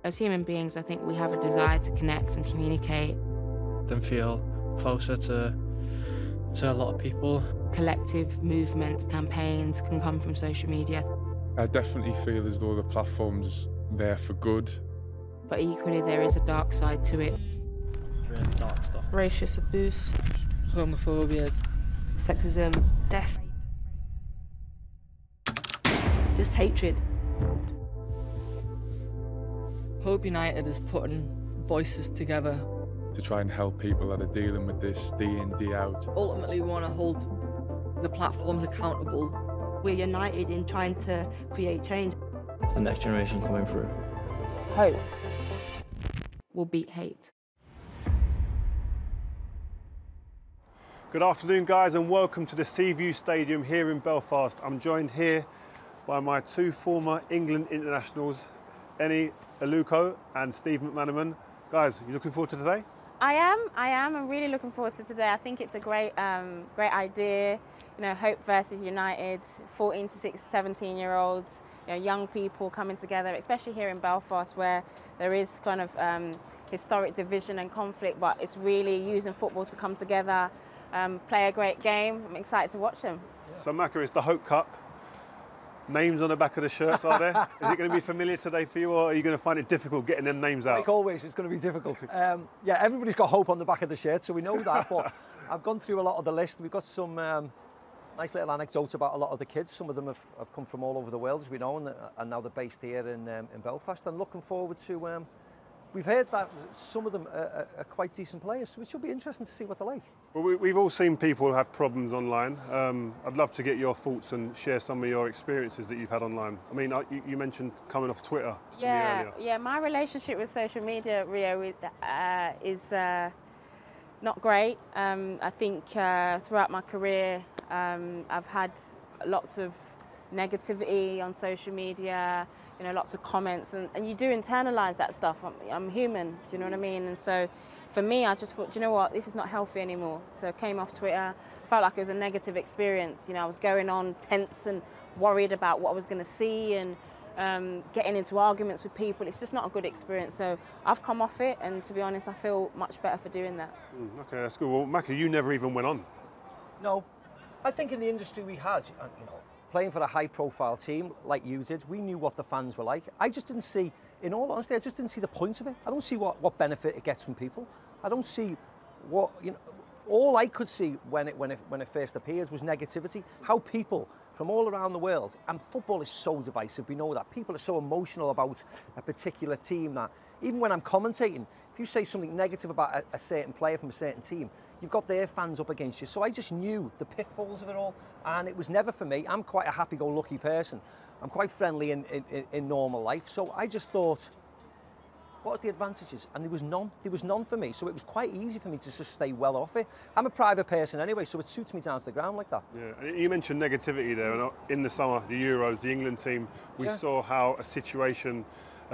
As human beings, I think we have a desire to connect and communicate. Then feel closer to a lot of people. Collective movements, campaigns can come from social media. I definitely feel as though the platform's there for good. But equally, there is a dark side to it. Really dark stuff. Racist abuse, Homophobia. sexism, death, just hatred. Hope United is putting voices together. To try and help people that are dealing with this day in, day out. Ultimately, we want to hold the platforms accountable. We're united in trying to create change. It's the next generation coming through. Hope will beat hate. Good afternoon, guys, and welcome to the Seaview Stadium here in Belfast. I'm joined here by my two former England internationals, Eni Aluko and Steve Macmanaman. Guys, you looking forward to today? I am. I'm really looking forward to today. I think it's a great idea. You know, Hope versus United, 14 to 17-year-olds, you know, young people coming together, especially here in Belfast, where there is kind of historic division and conflict, but it's really using football to come together, play a great game. I'm excited to watch them. So, Macca, it's the Hope Cup. Names on the back of the shirts, are there? Is it going to be familiar today for you, or are you going to find it difficult getting them names out? Like always, it's going to be difficult. Yeah, everybody's got Hope on the back of the shirt, so we know that, but I've gone through a lot of the list. We've got some nice little anecdotes about a lot of the kids. Some of them have come from all over the world, as we know, and now they're based here in Belfast. And looking forward to... we've heard that some of them are quite decent players, so it should be interesting to see what they're like. Well, we've all seen people have problems online. I'd love to get your thoughts and share some of your experiences that you've had online. I mean, you mentioned coming off Twitter to me earlier. Yeah, my relationship with social media, Rio, is not great. I think throughout my career, I've had lots of negativity on social media, you know, lots of comments, and you do internalize that stuff. I'm human, do you know what I mean? And so for me, I just thought, do you know what, this is not healthy anymore. So I came off Twitter, felt like it was a negative experience. You know, I was going on tense and worried about what I was going to see, and getting into arguments with people. It's just not a good experience. So I've come off it, and to be honest, I feel much better for doing that. Okay, that's good. Well, Macca, you never even went on. No, I think in the industry we had, you know, playing for a high-profile team like you did, we knew what the fans were like. I just didn't see, in all honesty, I just didn't see the point of it. I don't see what benefit it gets from people. I don't see what, you know, all I could see when it first appeared was negativity. How people from all around the world, and football is so divisive, we know that. People are so emotional about a particular team that even when I'm commentating, if you say something negative about a certain player from a certain team, you've got their fans up against you. So I just knew the pitfalls of it all, and it was never for me. I'm quite a happy-go-lucky person. I'm quite friendly in normal life, so I just thought, what are the advantages? And there was none. There was none for me. So it was quite easy for me to just stay well off it. I'm a private person anyway, so it suits me down to the ground like that. Yeah, and you mentioned negativity there. And in the summer, the Euros, the England team, we saw how a situation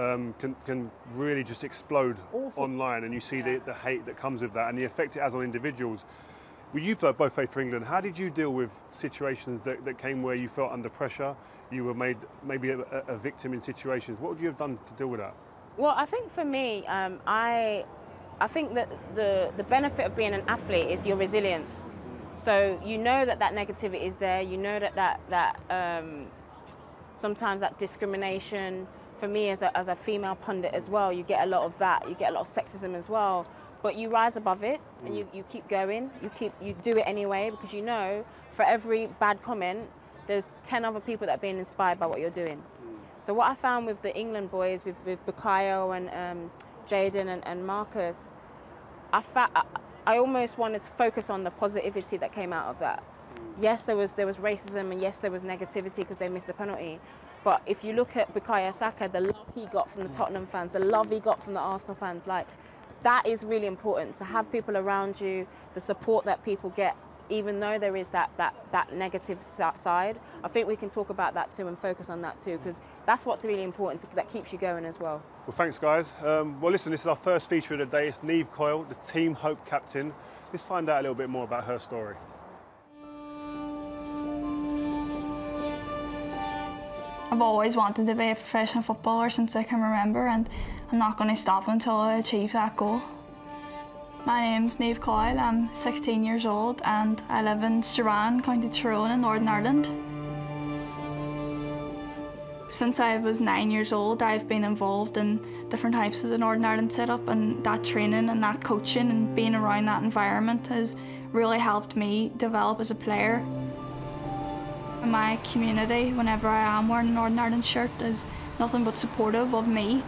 can really just explode online, and you see the hate that comes with that and the effect it has on individuals. Well, you both played for England. How did you deal with situations that came where you felt under pressure, you were made maybe a victim in situations? What would you have done to deal with that? Well, I think for me, I think that the benefit of being an athlete is your resilience. So you know that negativity is there. You know that sometimes that discrimination. For me, as a female pundit as well, you get a lot of that. You get a lot of sexism as well. But you rise above it, and you keep going. You do it anyway, because you know for every bad comment, there's 10 other people that are being inspired by what you're doing. So what I found with the England boys, with Bukayo and Jaden and Marcus, I almost wanted to focus on the positivity that came out of that. Yes, there was racism, and yes, there was negativity because they missed the penalty. But if you look at Bukayo Saka, the love he got from the Tottenham fans, the love he got from the Arsenal fans, like, that is really important, to have people around you, the support that people get, even though there is that negative side. I think we can talk about that too and focus on that too, because that's what's really important, that keeps you going as well. Well, thanks, guys. Well, listen, this is our first feature of the day. It's Niamh Coyle, the Team Hope captain. Let's find out a little bit more about her story. I've always wanted to be a professional footballer since I can remember, and I'm not going to stop until I achieve that goal. My name's Niamh Coyle, I'm 16 years old and I live in Strabane, County Tyrone in Northern Ireland. Since I was 9 years old, I've been involved in different types of the Northern Ireland setup, and that training and that coaching and being around that environment has really helped me develop as a player. My community, whenever I am wearing a Northern Ireland shirt, is nothing but supportive of me.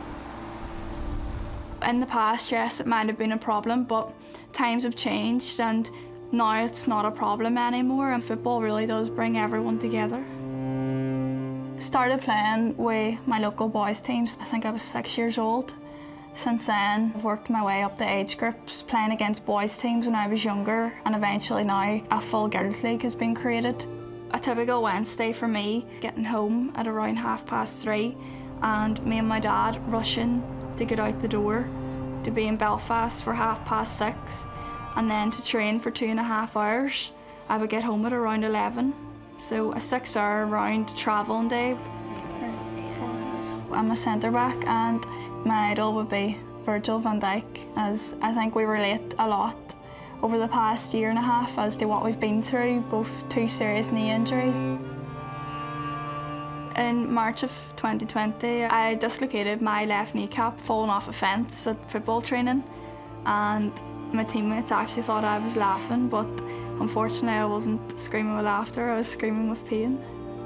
In the past, yes, it might have been a problem, but times have changed and now it's not a problem anymore, and football really does bring everyone together. Started playing with my local boys teams. I think I was 6 years old. Since then, I've worked my way up the age groups, playing against boys teams when I was younger, and eventually now a full girls league has been created. A typical Wednesday for me, getting home at around 3:30 and me and my dad rushing to get out the door, to be in Belfast for 6:30 and then to train for 2.5 hours. I would get home at around 11. So a 6-hour round travelling day. I'm a centre back and my idol would be Virgil van Dijk, as I think we relate a lot over the past 1.5 years as to what we've been through, both 2 serious knee injuries. In March of 2020, I dislocated my left kneecap falling off a fence at football training, and my teammates actually thought I was laughing, but unfortunately I wasn't screaming with laughter, I was screaming with pain.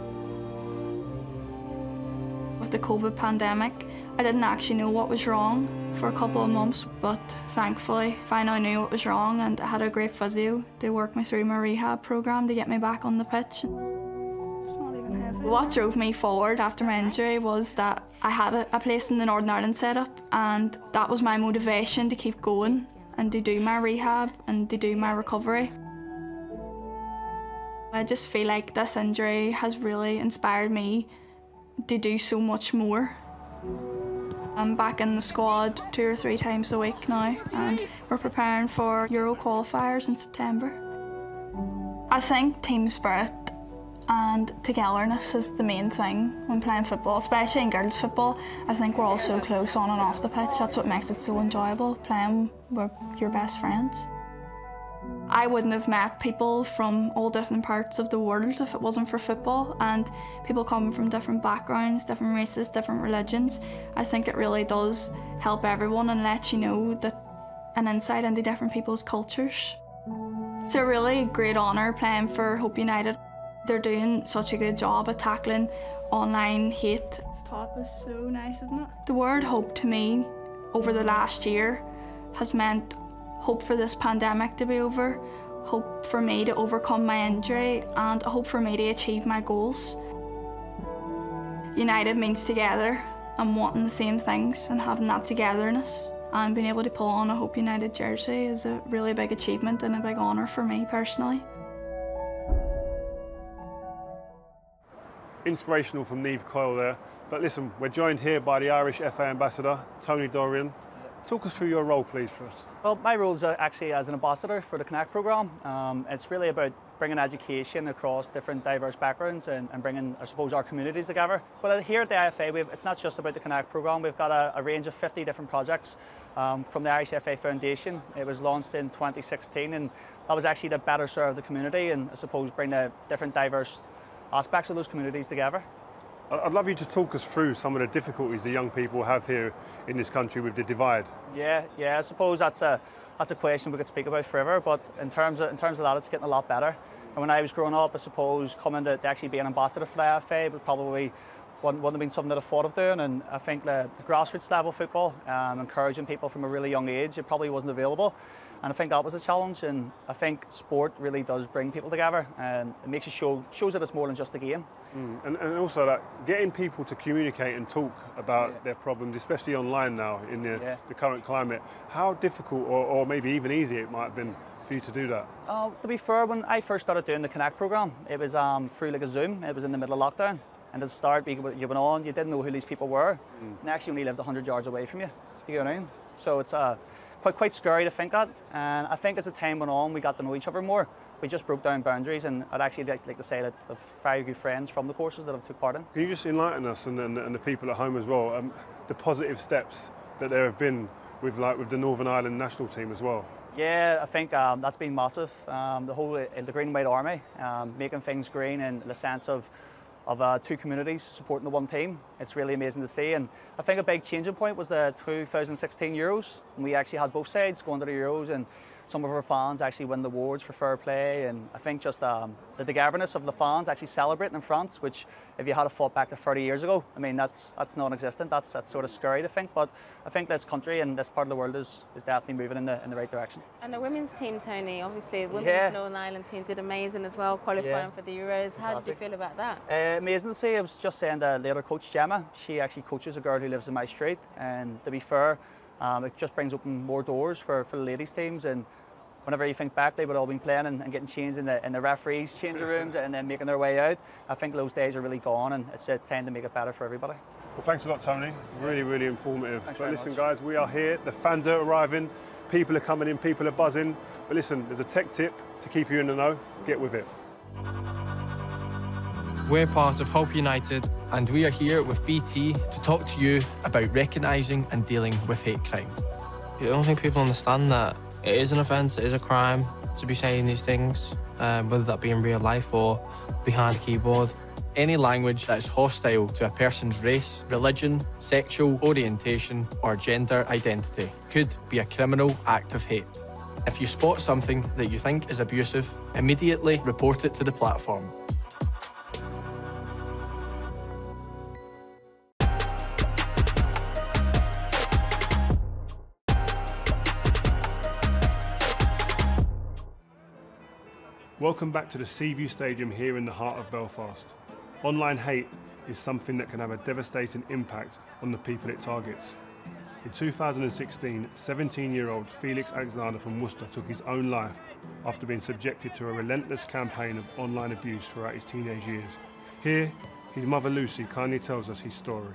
With the COVID pandemic, I didn't actually know what was wrong for a couple of months, but thankfully I finally knew what was wrong, and I had a great physio to work me through my rehab programme to get me back on the pitch. What drove me forward after my injury was that I had a place in the Northern Ireland setup, and that was my motivation to keep going and to do my rehab and to do my recovery. I just feel like this injury has really inspired me to do so much more. I'm back in the squad 2 or 3 times a week now, and we're preparing for Euro qualifiers in September. I think team spirit and togetherness is the main thing when playing football, especially in girls' football. I think we're all so close on and off the pitch. That's what makes it so enjoyable, playing with your best friends. I wouldn't have met people from all different parts of the world if it wasn't for football, and people coming from different backgrounds, different races, different religions. I think it really does help everyone and let you know that an insight into different people's cultures. It's a really great honour playing for Hope United. They're doing such a good job at tackling online hate. This top is so nice, isn't it? The word hope to me over the last year has meant hope for this pandemic to be over, hope for me to overcome my injury, and a hope for me to achieve my goals. United means together and wanting the same things and having that togetherness, and being able to pull on a Hope United jersey is a really big achievement and a big honour for me personally. Inspirational from Niamh Coyle there. But listen, we're joined here by the Irish FA Ambassador, Tony Dorian. Talk us through your role, please, for us. Well, my role is actually as an ambassador for the Connect programme. It's really about bringing education across different diverse backgrounds and bringing, I suppose, our communities together. But here at the IFA, it's not just about the Connect programme. We've got a range of 50 different projects from the Irish FA Foundation. It was launched in 2016, and that was actually to better serve the community and, I suppose, bring the different diverse aspects of those communities together. I'd love you to talk us through some of the difficulties the young people have here in this country with the divide. Yeah, I suppose that's a question we could speak about forever, but in terms of that, it's getting a lot better. And when I was growing up, I suppose coming to actually be an ambassador for the IFA would probably wouldn't have been something that I thought of doing, and I think the grassroots level football, encouraging people from a really young age, it probably wasn't available. And I think that was a challenge, and I think sport really does bring people together, and it makes you shows that it's more than just a game. And also that getting people to communicate and talk about their problems, especially online now in the current climate, how difficult or maybe even easy it might have been for you to do that? To be fair, when I first started doing the Connect programme, it was through like a Zoom. It was in the middle of lockdown, and at the start you went you didn't know who these people were, and they actually only lived 100 yards away from you. Do you know what I mean? So it's quite scary to think that. And I think as the time went on, we got to know each other more. We just broke down boundaries, and I'd actually like to say that I've very good friends from the courses that I've took part in. Can you just enlighten us and the people at home as well, the positive steps that there have been with the Northern Ireland national team as well? Yeah, I think that's been massive. The whole the Green and White Army, making things green and the sense of two communities supporting the one team. It's really amazing to see. And I think a big changing point was the 2016 Euros. We actually had both sides going to the Euros, and some of our fans actually win the awards for fair play. And I think just the togetherness of the fans actually celebrating in France, which if you had a fought back to 30 years ago, I mean, that's non-existent. That's sort of scary to think. But I think this country and this part of the world is definitely moving in the right direction. And the women's team, Tony, obviously the women's Northern Ireland team did amazing as well, qualifying for the Euros. How did you feel about that? Amazing to see. I was just saying the other coach, Gemma, she actually coaches a girl who lives in my street. And to be fair, it just brings open more doors for the ladies' teams. And whenever you think back, they would all been playing and getting changed in the referees' changing rooms and then making their way out. I think those days are really gone, and it's time to make it better for everybody. Well, thanks a lot, Tony. Really, really informative. Thanks but listen, much. guys, we are here. The fans are arriving. People are coming in. People are buzzing. But listen, there's a tech tip to keep you in the know. Get with it. We're part of Hope United, And we are here with BT to talk to you about recognising and dealing with hate crime. I don't think people understand that it is an offence, it is a crime to be saying these things, whether that be in real life or behind a keyboard. Any language that is hostile to a person's race, religion, sexual orientation or gender identity could be a criminal act of hate. If you spot something that you think is abusive, immediately report it to the platform. Welcome back to the Seaview Stadium here in the heart of Belfast. Online hate is something that can have a devastating impact on the people it targets. In 2016, 17-year-old Felix Alexander from Worcester took his own life after being subjected to a relentless campaign of online abuse throughout his teenage years. Here, his mother Lucy kindly tells us his story.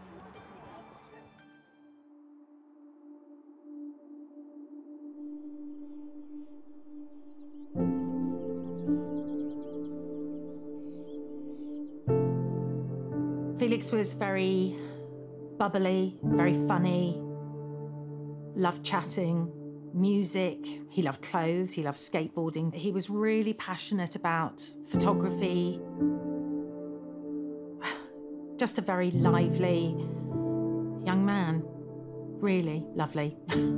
Felix was very bubbly, very funny, loved chatting, music, he loved clothes, he loved skateboarding. He was really passionate about photography. Just a very lively young man, really lovely.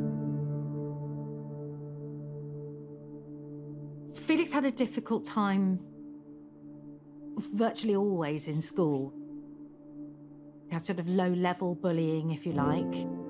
Felix had a difficult time virtually always in school. He had sort of low-level bullying, if you like.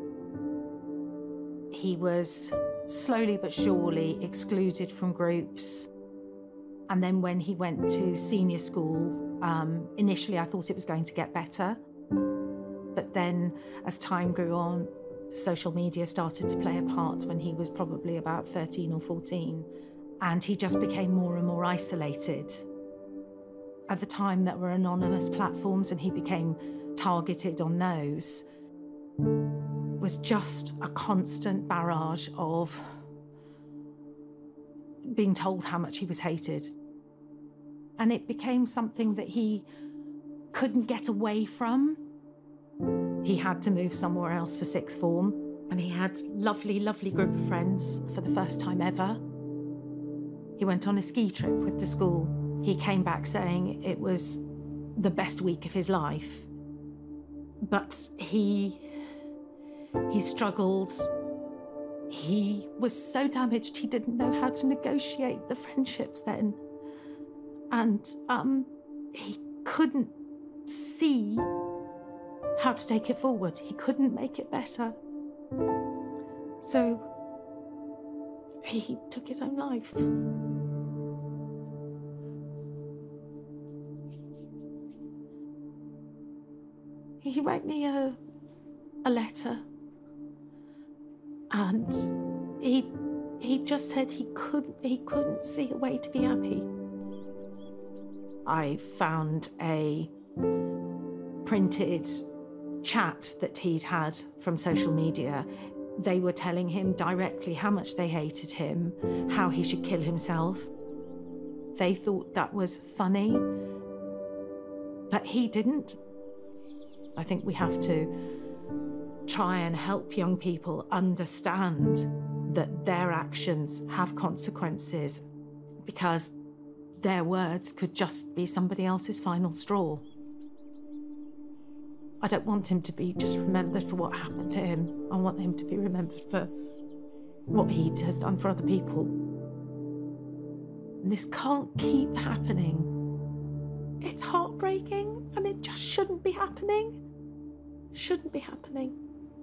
He was slowly but surely excluded from groups. And then when he went to senior school, initially I thought it was going to get better. But then as time grew on, social media started to play a part when he was probably about 13 or 14. And he just became more and more isolated. At the time, there were anonymous platforms and he became targeted on those. It was just a constant barrage of being told how much he was hated. And it became something that he couldn't get away from. He had to move somewhere else for sixth form, and he had lovely, lovely group of friends for the first time ever. He went on a ski trip with the school. He came back saying it was the best week of his life. But he struggled. He was so damaged, he didn't know how to negotiate the friendships then. And he couldn't see how to take it forward. He couldn't make it better. So he took his own life. He wrote me a letter, and he just said he couldn't see a way to be happy. I found a printed chat that he'd had from social media They were telling him directly how much they hated him, how he should kill himself. They thought that was funny, but he didn't. I think we have to try and help young people understand that their actions have consequences, because their words could just be somebody else's final straw. I don't want him to be just remembered for what happened to him. I want him to be remembered for what he has done for other people. And this can't keep happening. It's heartbreaking, and it just shouldn't be happening. Shouldn't be happening.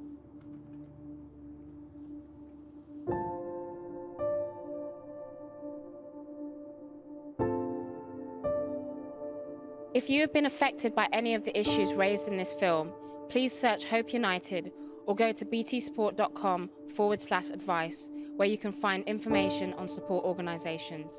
If you have been affected by any of the issues raised in this film, please search Hope United or go to btsport.com/advice, where you can find information on support organisations.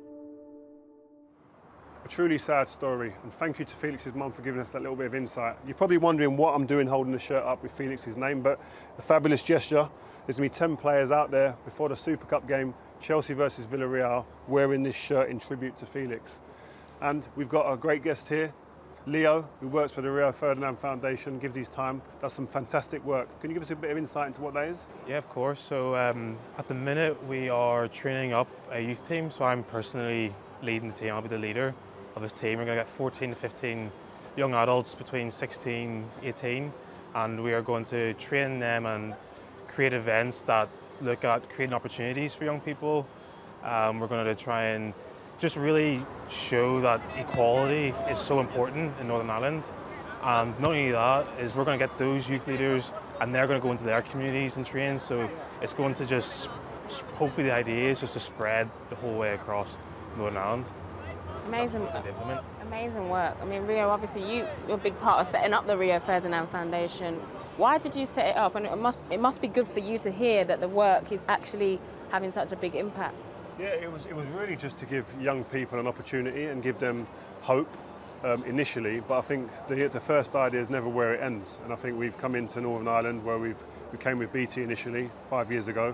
A truly sad story, and thank you to Felix's mum for giving us that little bit of insight. You're probably wondering what I'm doing holding the shirt up with Felix's name, but a fabulous gesture. There's going to be 10 players out there before the Super Cup game, Chelsea versus Villarreal, wearing this shirt in tribute to Felix. And we've got a great guest here, Leo, who works for the Rio Ferdinand Foundation, gives his time, does some fantastic work. Can you give us a bit of insight into what that is? Yeah, of course. So at the minute we are training up a youth team, so I'm personally leading the team. I'll be the leader of this team. We're going to get 14 to 15 young adults between 16 and 18, and we are going to train them and create events that look at creating opportunities for young people. We're going to try and just really show that equality is so important in Northern Ireland. And not only that, is we're going to get those youth leaders and they're going to go into their communities and train, so it's going to just, hopefully the idea is just to spread the whole way across Northern Ireland. Amazing, amazing work. I mean, Rio, obviously you're a big part of setting up the Rio Ferdinand Foundation. Why did you set it up? And it must be good for you to hear that the work is actually having such a big impact. Yeah, it was really just to give young people an opportunity and give them hope initially, but I think the first idea is never where it ends, and I think we've come into Northern Ireland where we came with BT initially 5 years ago,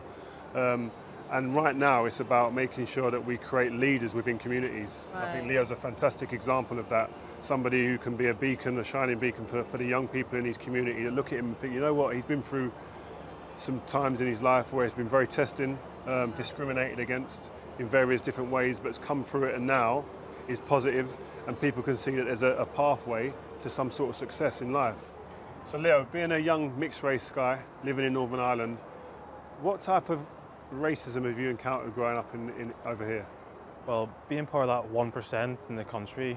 and right now it's about making sure that we create leaders within communities. Right. I think Leo's a fantastic example of that, somebody who can be a beacon, a shining beacon for the young people in his community that look at him and think, you know what, he's been through some times in his life where it's been very testing, discriminated against in various different ways, but has come through it and now is positive, and people can see that there's a pathway to some sort of success in life. So Leo, being a young mixed race guy living in Northern Ireland, what type of racism have you encountered growing up over here? Well, being part of that 1% in the country,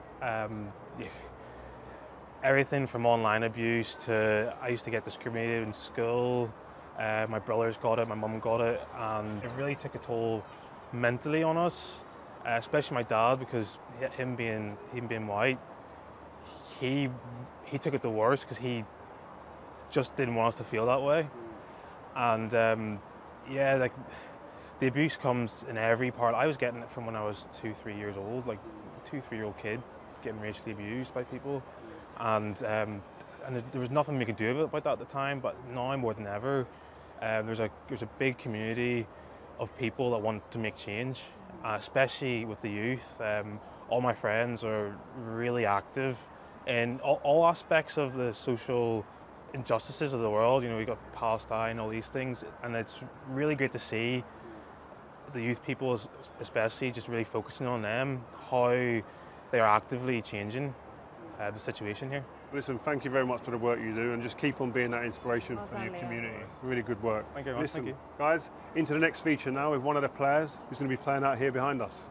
everything from online abuse to I used to get discriminated in school. My brothers got it, my mum got it, and it really took a toll mentally on us, especially my dad, because him being white, he took it the worst because he just didn't want us to feel that way. And yeah, like the abuse comes in every part. I was getting it from when I was 2-3 years old, like 2-3-year-old kid getting racially abused by people, and there was nothing we could do about that at the time. But now more than ever, there's a big community of people that want to make change, especially with the youth. All my friends are really active in all aspects of the social injustices of the world. You know, we got Palestine, all these things, and it's really great to see the youth people, especially, just really focusing on them, how they are actively changing the situation here. Listen, thank you very much for the work you do, and just keep on being that inspiration for your community. Really good work. Thank you very much. Listen, thank you. Guys, into the next feature now with one of the players who's going to be playing out here behind us.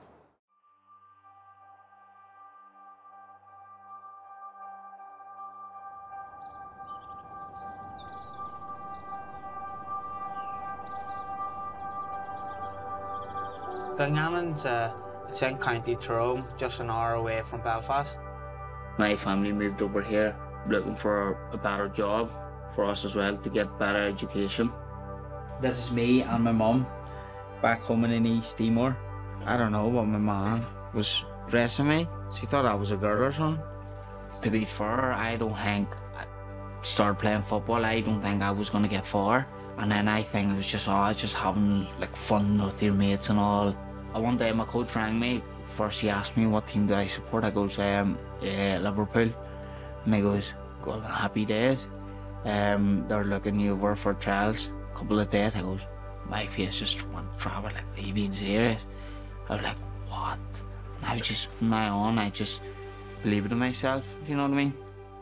Dungannon, it's in County Tyrone, just an hour away from Belfast. My family moved over here looking for a better job for us as well, to get better education. This is me and my mum back home in East Timor. I don't know, but my mum was dressing me. She thought I was a girl or something. To be fair, I don't think I started playing football, I don't think I was going to get far. And then I think it was just, just having like fun with your mates and all. One day my coach rang me. First he asked me what team do I support. I goes, Liverpool. And he goes, well, happy days. They're looking you over for trials. A couple of days. I goes, my face just went travel, like, are you being serious? I was like, what? And I was just, from now on, I just believed in myself, if you know what I mean.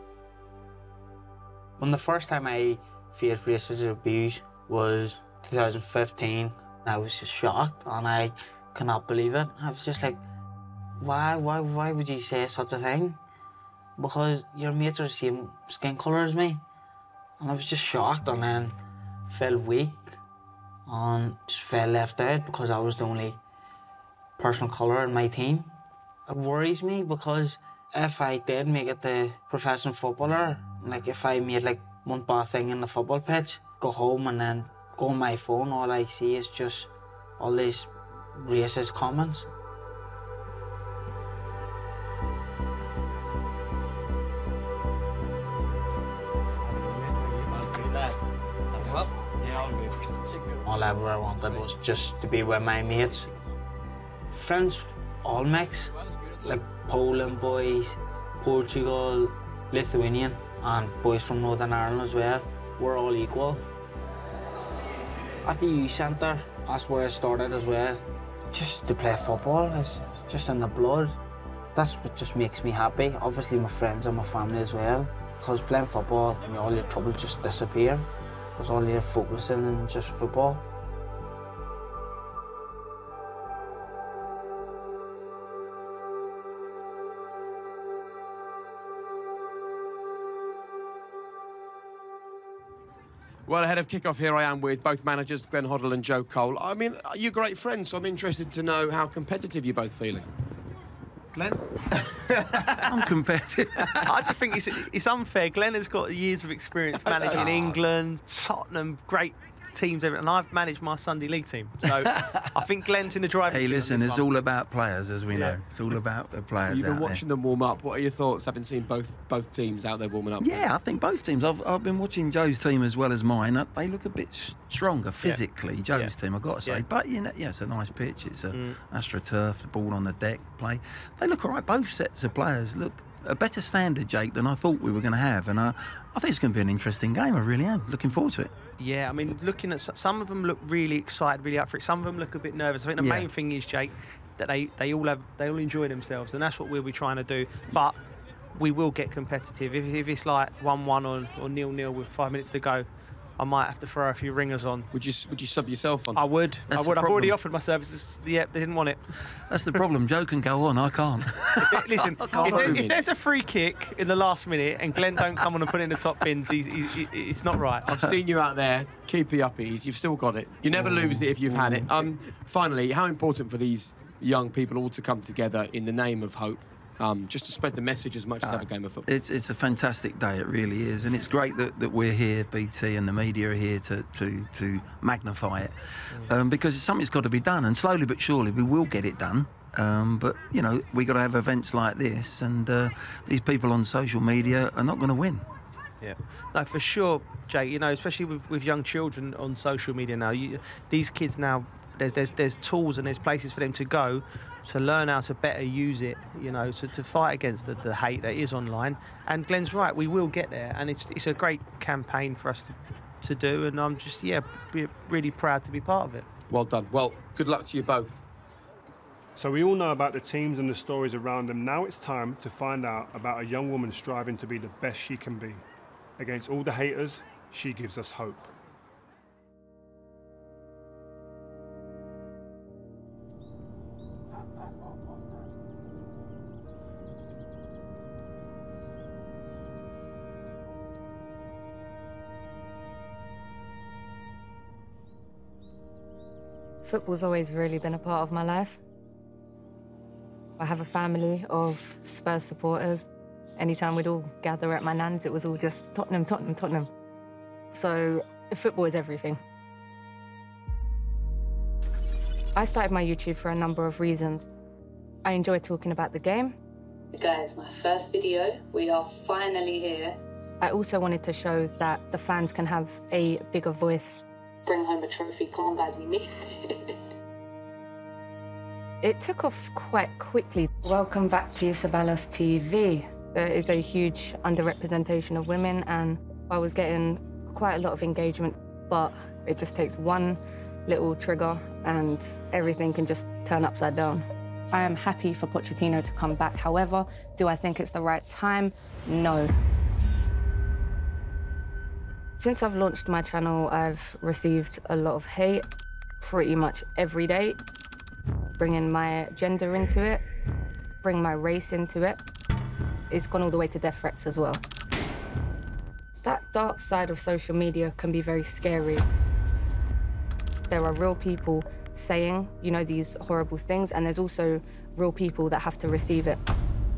When the first time I faced racist abuse was 2015, I was just shocked and I could not believe it. I was just like, why would you say such a thing? Because your mates are the same skin colour as me. And I was just shocked and then felt weak and just felt left out because I was the only person of colour in my team. It worries me because if I did make it the professional footballer, like if I made like one bad thing in the football pitch, go home and then go on my phone, all I see is just all these racist comments. All I ever wanted was just to be with my mates. Friends all mix, like Poland boys, Portugal, Lithuanian, and boys from Northern Ireland as well. We're all equal. At the youth centre, that's where I started as well. Just to play football, it's just in the blood. That's what just makes me happy. Obviously my friends and my family as well. Because playing football, I mean, all your troubles just disappear. Because all you're focusing on just football. Well, ahead of kick-off, here I am with both managers, Glenn Hoddle and Joe Cole. I mean, you're great friends, so I'm interested to know how competitive you're both feeling. Glenn? I'm competitive. I just think it's unfair. Glenn has got years of experience managing England, Tottenham, great teams, and I've managed my Sunday League team. So I think Glenn's in the driver's seat. Hey, listen, it's all about players, as we know. It's all about the players. You've been watching them warm up. What are your thoughts, having seen both teams out there warming up? Yeah, I think both teams. I've been watching Joe's team as well as mine. They look a bit stronger physically, Joe's team, I've got to say. But, you know, yeah, it's a nice pitch. It's a AstroTurf, the ball on the deck, play. They look all right. Both sets of players look a better standard, Jake, than I thought we were going to have. And I think it's going to be an interesting game. I really am. Looking forward to it. Yeah, I mean, looking at some of them look really excited, really up for it. Some of them look a bit nervous. I think the main thing is, Jake, that they all enjoy themselves, and that's what we'll be trying to do. But we will get competitive. If it's like 1-1 or 0-0 with 5 minutes to go, I might have to throw a few ringers on. Would you sub yourself on? I would. I've already offered my services. Yeah, they didn't want it. That's the problem. Joe can go on. I can't. Listen, if there's a free kick in the last minute and Glenn don't come on and put it in the top bins, it's not right. I've seen you out there, keepy uppies. You've still got it. You never lose it if you've had it. Finally, how important for these young people all to come together in the name of hope? Just to spread the message as much as have a game of football. It's a fantastic day, it really is, and it's great that we're here, BT and the media are here to magnify it, because something's got to be done, and slowly but surely we will get it done. But you know, we got to have events like this, and these people on social media are not going to win. Yeah, no, for sure, Jake. You know, especially with young children on social media now, these kids now, there's tools and there's places for them to go to learn how to better use it, you know, to fight against the hate that is online. And Glenn's right, we will get there, and it's a great campaign for us to do, and I'm just, really proud to be part of it. Well done. Well, good luck to you both. So we all know about the teams and the stories around them. Now it's time to find out about a young woman striving to be the best she can be. Against all the haters, she gives us hope. Football's always really been a part of my life. I have a family of Spurs supporters. Anytime we'd all gather at my nan's, it was all just Tottenham, Tottenham, Tottenham. So football is everything. I started my YouTube for a number of reasons. I enjoy talking about the game. Guys, my first video, we are finally here. I also wanted to show that the fans can have a bigger voice bring home a trophy. Come on, guys, we need it. It took off quite quickly. Welcome back to Sabalas TV. There is a huge underrepresentation of women, and I was getting quite a lot of engagement, but it just takes one little trigger and everything can just turn upside down. I am happy for Pochettino to come back. However, do I think it's the right time? No. Since I've launched my channel, I've received a lot of hate pretty much every day. Bringing my gender into it, bring my race into it. It's gone all the way to death threats as well. That dark side of social media can be very scary. There are real people saying, you know, these horrible things, and there's also real people that have to receive it.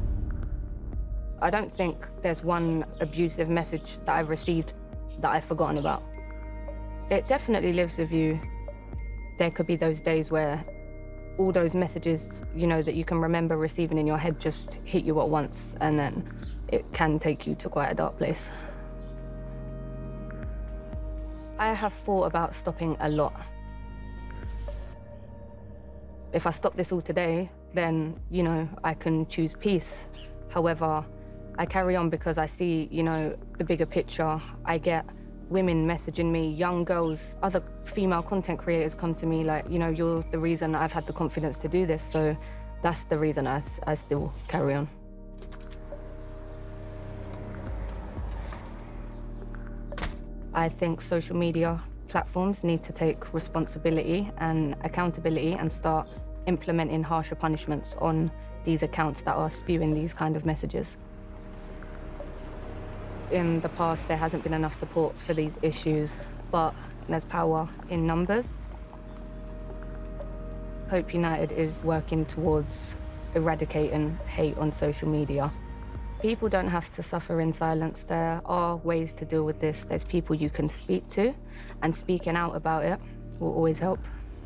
I don't think there's one abusive message that I've received that I've forgotten about. It definitely lives with you. There could be those days where all those messages, you know, that you can remember receiving in your head just hit you at once, and then it can take you to quite a dark place. I have thought about stopping a lot. If I stop this all today, then, you know, I can choose peace. However, I carry on because I see, you know, the bigger picture. I get women messaging me, young girls, other female content creators come to me like, you know, you're the reason I've had the confidence to do this. So that's the reason I still carry on. I think social media platforms need to take responsibility and accountability and start implementing harsher punishments on these accounts that are spewing these kind of messages. In the past, there hasn't been enough support for these issues, but there's power in numbers. Hope United is working towards eradicating hate on social media. People don't have to suffer in silence. There are ways to deal with this. There's people you can speak to, and speaking out about it will always help.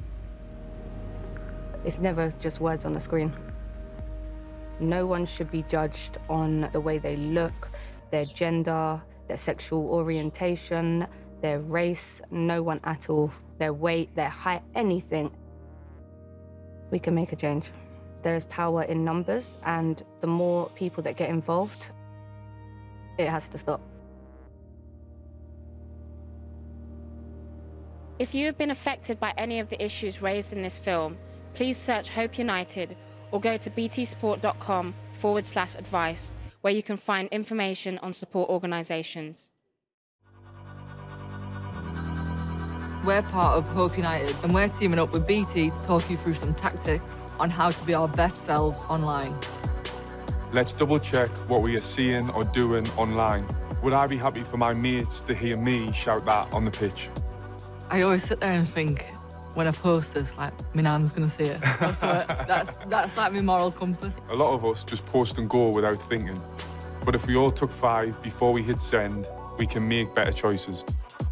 It's never just words on the screen. No one should be judged on the way they look, their gender, their sexual orientation, their race, no one at all, their weight, their height, anything. We can make a change. There is power in numbers, and the more people that get involved, it has to stop. If you have been affected by any of the issues raised in this film, please search Hope United or go to btsport.com/advice, where you can find information on support organisations. We're part of Hope United, and we're teaming up with BT to talk you through some tactics on how to be our best selves online. Let's double check what we are seeing or doing online. Would I be happy for my mates to hear me shout that on the pitch? I always sit there and think, when I post this, like, my nan's gonna see it. So that's like my moral compass. A lot of us just post and go without thinking. But if we all took 5 before we hit send, we can make better choices.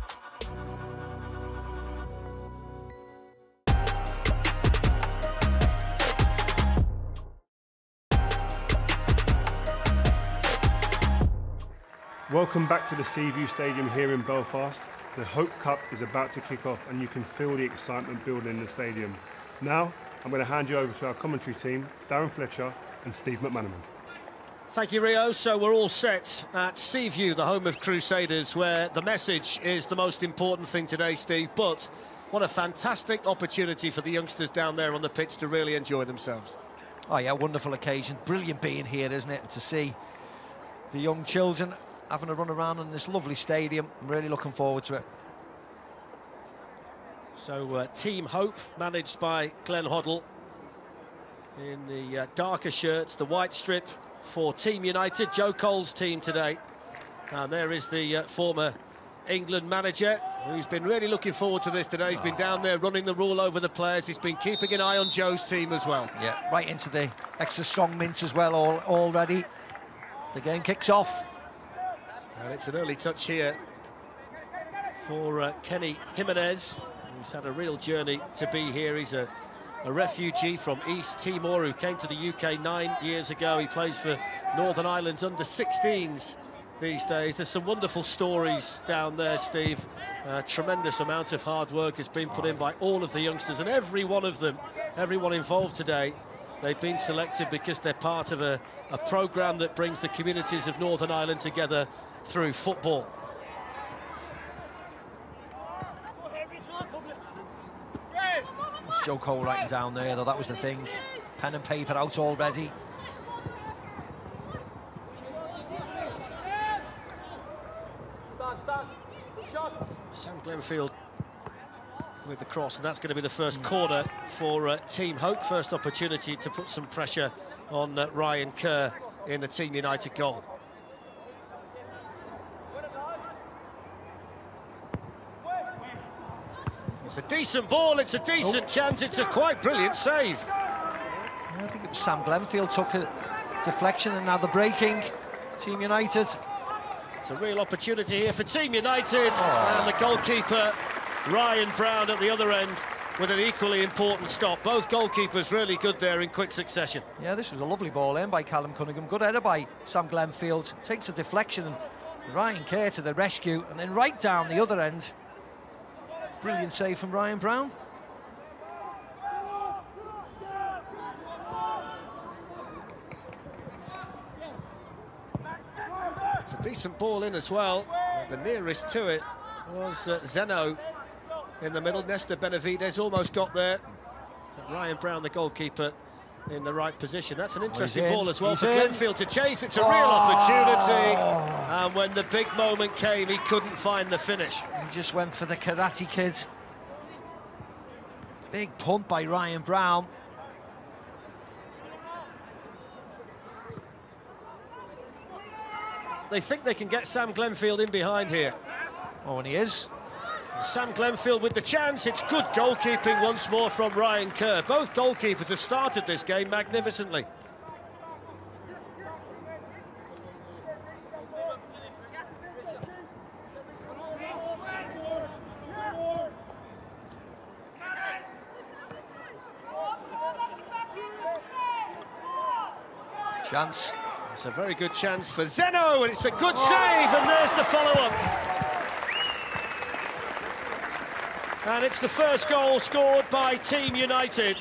Welcome back to the Seaview Stadium here in Belfast. The Hope Cup is about to kick off, and you can feel the excitement building in the stadium. Now, I'm going to hand you over to our commentary team, Darren Fletcher and Steve Macmanaman. Thank you, Rio. So we're all set at Seaview, the home of Crusaders, where the message is the most important thing today, Steve. But what a fantastic opportunity for the youngsters down there on the pitch to really enjoy themselves. Oh yeah, wonderful occasion. Brilliant being here, isn't it? To see the young children having a run around in this lovely stadium. I'm really looking forward to it. So Team Hope, managed by Glenn Hoddle, in the darker shirts, the white strip for Team United, Joe Cole's team today. And there is the former England manager, who's been really looking forward to this today. He's been down there running the rule over the players. He's been keeping an eye on Joe's team as well. Yeah, right into the extra strong mints as well already. The game kicks off. And it's an early touch here for Kenny Jimenez, who's had a real journey to be here. He's a refugee from East Timor who came to the UK 9 years ago. He plays for Northern Ireland's under-16s these days. There's some wonderful stories down there, Steve. Tremendous amount of hard work has been put in by all of the youngsters, and every one of them, everyone involved today, they've been selected because they're part of a programme that brings the communities of Northern Ireland together through football. It's Joe Cole writing down there, though, that was the thing. Pen and paper out already. Sam Glenfield with the cross, and that's going to be the first corner for Team Hope. First opportunity to put some pressure on Ryan Kerr in the Team United goal. It's a decent ball, it's a decent chance, it's a quite brilliant save. I think it was Sam Glenfield took a deflection, and now the breaking. Team United. It's a real opportunity here for Team United, and the goalkeeper Ryan Brown at the other end with an equally important stop. Both goalkeepers really good there in quick succession. Yeah, this was a lovely ball in by Callum Cunningham. Good header by Sam Glenfield. Takes a deflection, and Ryan Kerr to the rescue, and then right down the other end. Brilliant save from Ryan Brown. It's a decent ball in as well. The nearest to it was Zeno in the middle. Nestor Benavides almost got there. But Ryan Brown, the goalkeeper, in the right position. That's an interesting ball as well for Glenfield to chase. It's a real opportunity. And when the big moment came, he couldn't find the finish. He just went for the Karate Kid. Big punt by Ryan Brown. They think they can get Sam Glenfield in behind here. Oh, and he is. Sam Glenfield with the chance. It's good goalkeeping once more from Ryan Kerr. Both goalkeepers have started this game magnificently. Chance. It's a very good chance for Zeno, and it's a good save, and there's the follow-up. And it's the first goal scored by Team United.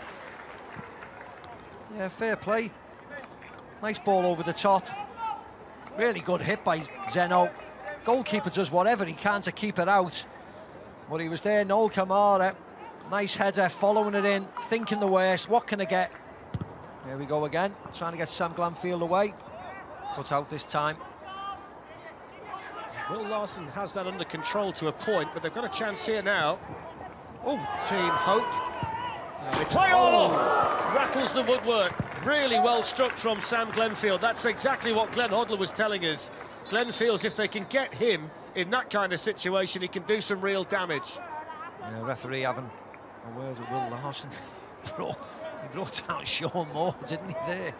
Yeah, fair play. Nice ball over the top. Really good hit by Zeno. Goalkeeper does whatever he can to keep it out. But he was there, Noel Kamara. Nice header, following it in, thinking the worst. What can I get? Here we go again, trying to get Sam Glenfield away. Cut out this time. Will Larson has that under control to a point, but they've got a chance here now. Oh, Team Hope. They play rattles the woodwork. Really well struck from Sam Glenfield. That's exactly what Glenn Hoddle was telling us. Glenn feels if they can get him in that kind of situation, he can do some real damage. Yeah, referee having a word with Will Larson. He brought out Sean Moore, didn't he, there?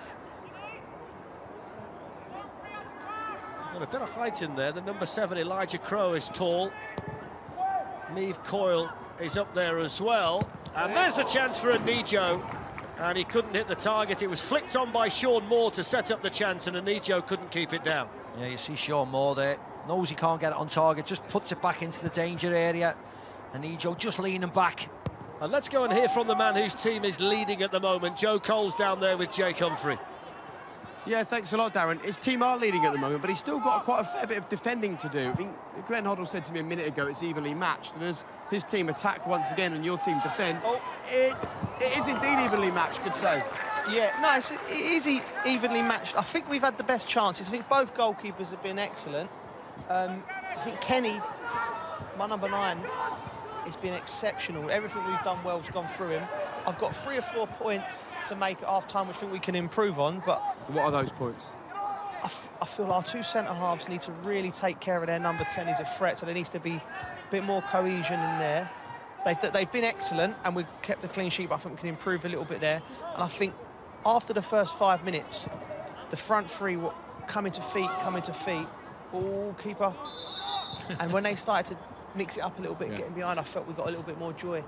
Got a bit of height in there. The number 7, Elijah Crowe, is tall. Niamh Coyle is up there as well. And there's the chance for Anijo. And he couldn't hit the target. It was flicked on by Sean Moore to set up the chance, and Anijo couldn't keep it down. Yeah, you see Sean Moore there. Knows he can't get it on target, just puts it back into the danger area. Anijo just leaning back. And let's go and hear from the man whose team is leading at the moment. Joe Cole's down there with Jake Humphrey. Yeah, thanks a lot, Darren. His team are leading at the moment, but he's still got quite a fair bit of defending to do. I mean, Glenn Hoddle said to me a minute ago it's evenly matched, and as his team attack once again and your team defend, it is indeed evenly matched, good save. Yeah, no, it is evenly matched. I think we've had the best chances. I think both goalkeepers have been excellent. I think Kenny, my number 9, has been exceptional. Everything we've done well has gone through him. I've got 3 or 4 points to make at half-time, which I think we can improve on, but... What are those points? I feel our 2 centre-halves need to really take care of their number 10. He's a threat, so there needs to be a bit more cohesion in there. They've been excellent, and we've kept a clean sheet, but I think we can improve a little bit there. And I think after the first 5 minutes, the front 3 were coming to feet. Oh, keeper. And when they started to mix it up a little bit, getting behind, I felt we got a little bit more joy.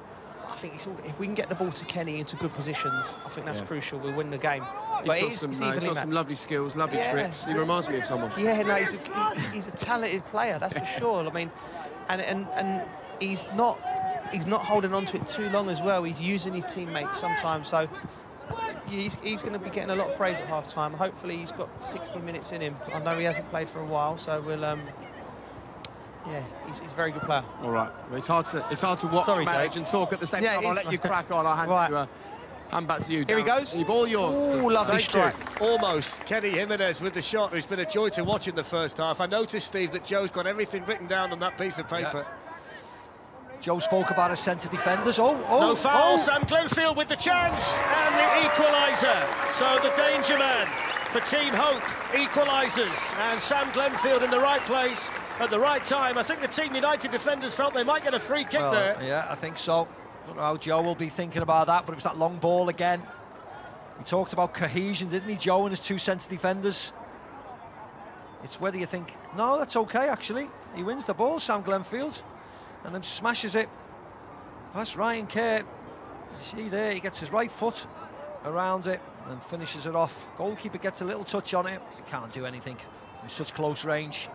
I think if we can get the ball to Kenny into good positions, I think that's crucial. We'll win the game. But he's got some lovely skills, lovely tricks. He reminds me of someone. Yeah, no, he's a talented player, that's for sure. I mean, and he's not holding on to it too long as well. He's using his teammates sometimes, so he's going to be getting a lot of praise at half-time. Hopefully he's got 60 minutes in him. I know he hasn't played for a while, so we'll... yeah, he's a very good player. All right. Well, it's hard to watch, manage and talk at the same time. I'll let you crack on. I'll hand back to you, Here he goes. You've all yours. Ooh, lovely strike. Almost. Kenny Jimenez with the shot, who's been a joy to watch in the first half. I noticed, Steve, that Joe's got everything written down on that piece of paper. Joe spoke about his centre defenders. No foul. Sam Glenfield with the chance and the equaliser. So the danger man for Team Hope equalises, and Sam Glenfield in the right place at the right time. I think the Team United defenders felt they might get a free kick there. Yeah, I think so. Don't know how Joe will be thinking about that, but it was that long ball again. He talked about cohesion, didn't he, Joe, and his two centre defenders? It's whether you think, no, that's okay, actually. He wins the ball, Sam Glenfield, and then smashes it past Ryan Kerr. You see there, he gets his right foot around it and finishes it off. Goalkeeper gets a little touch on it. He can't do anything from such close range.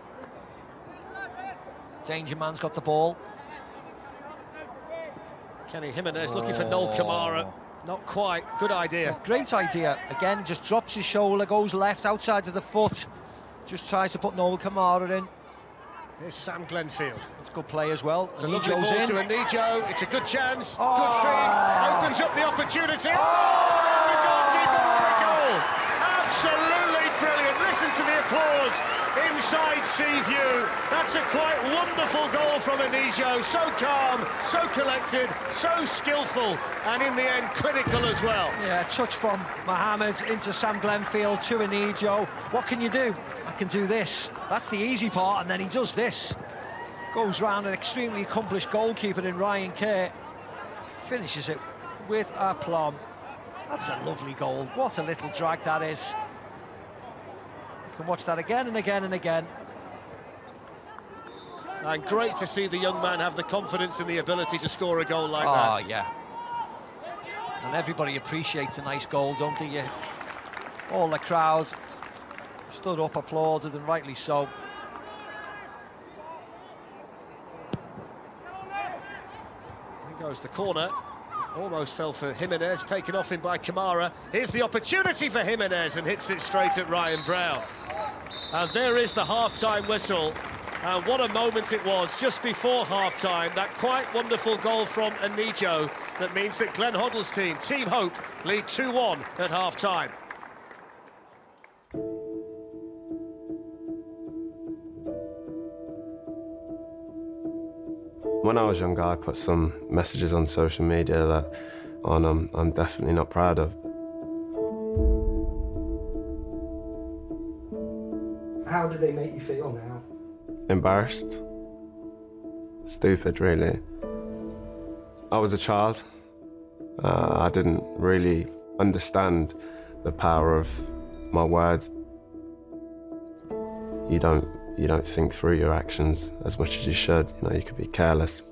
Danger man's got the ball. Kenny Jimenez looking for Noel Kamara. Not quite. Good idea. Great idea. Again, just drops his shoulder, goes left, outside of the foot. Just tries to put Noel Kamara in. Here's Sam Glenfield. It's good play as well. It's a lovely ball to Anijo. It's a good chance. Good feed. Opens up the opportunity. The goalkeeper with a goal. Absolutely brilliant. Listen to the applause inside Seaview. That's a quite wonderful goal from Anijo. So calm, so collected, so skillful, and in the end clinical as well. Yeah, touch from Mohamed into Sam Glenfield to Anijo. What can you do? I can do this. That's the easy part, and then he does this. Goes round an extremely accomplished goalkeeper in Ryan Kerr. Finishes it with aplomb. That's a lovely goal. What a little drag that is. You can watch that again and again and again. And great to see the young man have the confidence and the ability to score a goal like that. Oh, yeah. And everybody appreciates a nice goal, don't they? All the crowd stood up, applauded, and rightly so. Here goes the corner. Almost fell for Jimenez, taken off him by Kamara. Here's the opportunity for Jimenez, and hits it straight at Ryan Brown. And there is the half-time whistle. And what a moment it was just before half-time. That quite wonderful goal from Anijo that means that Glenn Hoddle's team, Team Hope, lead 2-1 at half-time. When I was younger, I put some messages on social media that I'm definitely not proud of. How do they make you feel now? Embarrassed. Stupid, really. I was a child. I didn't really understand the power of my words. You don't think through your actions as much as you should. You know, you could be careless.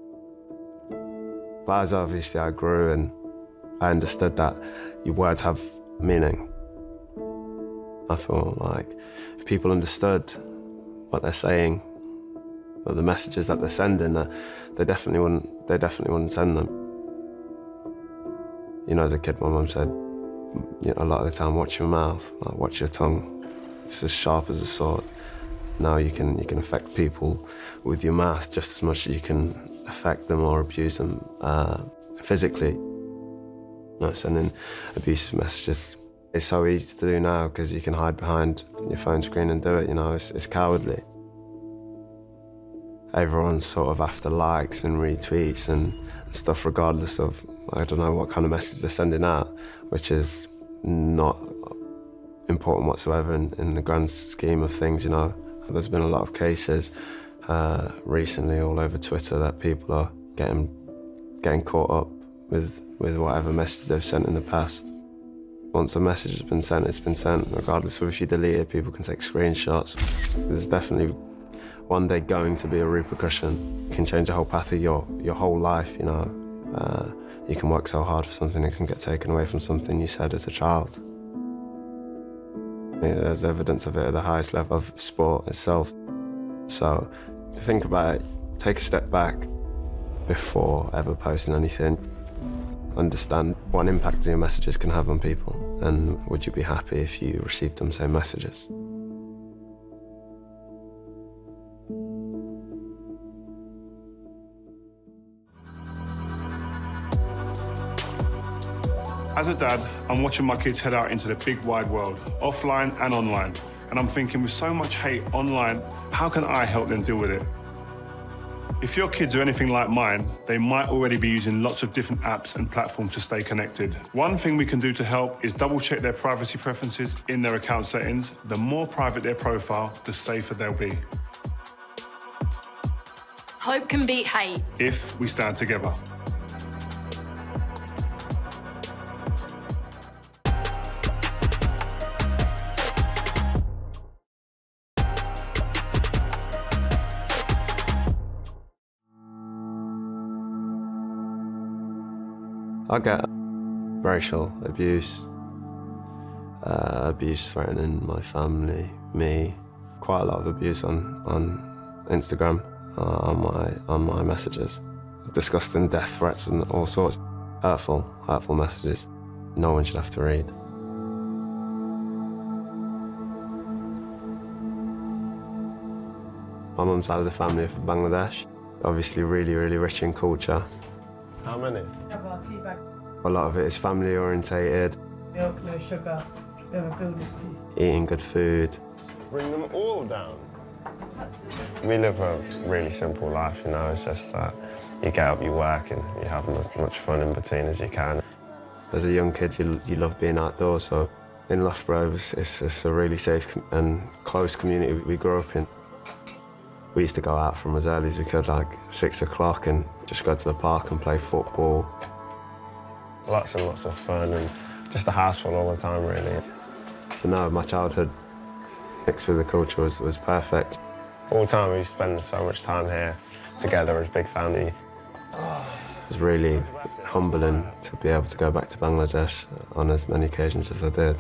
But as obviously I grew and I understood that your words have meaning. I feel like if people understood what they're saying, or the messages that they're sending, they definitely wouldn't send them. You know, as a kid, my mum said, you know, a lot of the time, watch your mouth, like, watch your tongue. It's as sharp as a sword. Now you can affect people with your mouth just as much as you can affect them or abuse them physically. You know, sending abusive messages. It's so easy to do now because you can hide behind your phone screen and do it. You know, it's cowardly. Everyone's sort of after likes and retweets and stuff, regardless of, I don't know what kind of message they're sending out, which is not important whatsoever in the grand scheme of things, you know. There's been a lot of cases recently all over Twitter that people are getting caught up with whatever message they've sent in the past. Once a message has been sent, it's been sent, regardless of if you delete it. People can take screenshots. There's definitely one day going to be a repercussion. It can change the whole path of your whole life, you know. You can work so hard for something that can get taken away from something you said as a child. There's evidence of it at the highest level of sport itself. So think about it, take a step back before ever posting anything. Understand what impact your messages can have on people, and would you be happy if you received them same messages? As a dad, I'm watching my kids head out into the big wide world, offline and online. And I'm thinking, with so much hate online, how can I help them deal with it? If your kids are anything like mine, they might already be using lots of different apps and platforms to stay connected. One thing we can do to help is double check their privacy preferences in their account settings. The more private their profile, the safer they'll be. Hope can beat hate. If we stand together. I get racial abuse, abuse threatening my family, me, quite a lot of abuse on Instagram, on my messages. Disgusting death threats and all sorts. Hurtful messages no one should have to read. My mum's side of the family are from Bangladesh. Obviously really rich in culture. How many? A lot of it is family orientated. Milk, no sugar, we have a builder's tea. Eating good food. Bring them all down. We live a really simple life, you know. It's just that you get up, you work, and you have as much fun in between as you can. As a young kid, you love being outdoors, so in Loughborough, it's a really safe and close community we grew up in. We used to go out from as early as we could, like 6 o'clock, and just go to the park and play football. Lots and lots of fun, and just a house full all the time, really. So no, my childhood mixed with the culture was perfect. All the time we spend so much time here together as a big family. It was really humbling to be able to go back to Bangladesh on as many occasions as I did.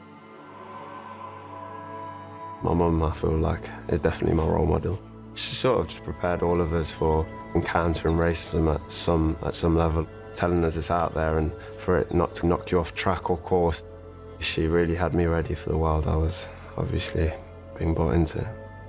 My mum, I feel like, is definitely my role model. She sort of just prepared all of us for encountering racism at some level, telling us it's out there and for it not to knock you off track or course. She really had me ready for the world I was obviously being brought into.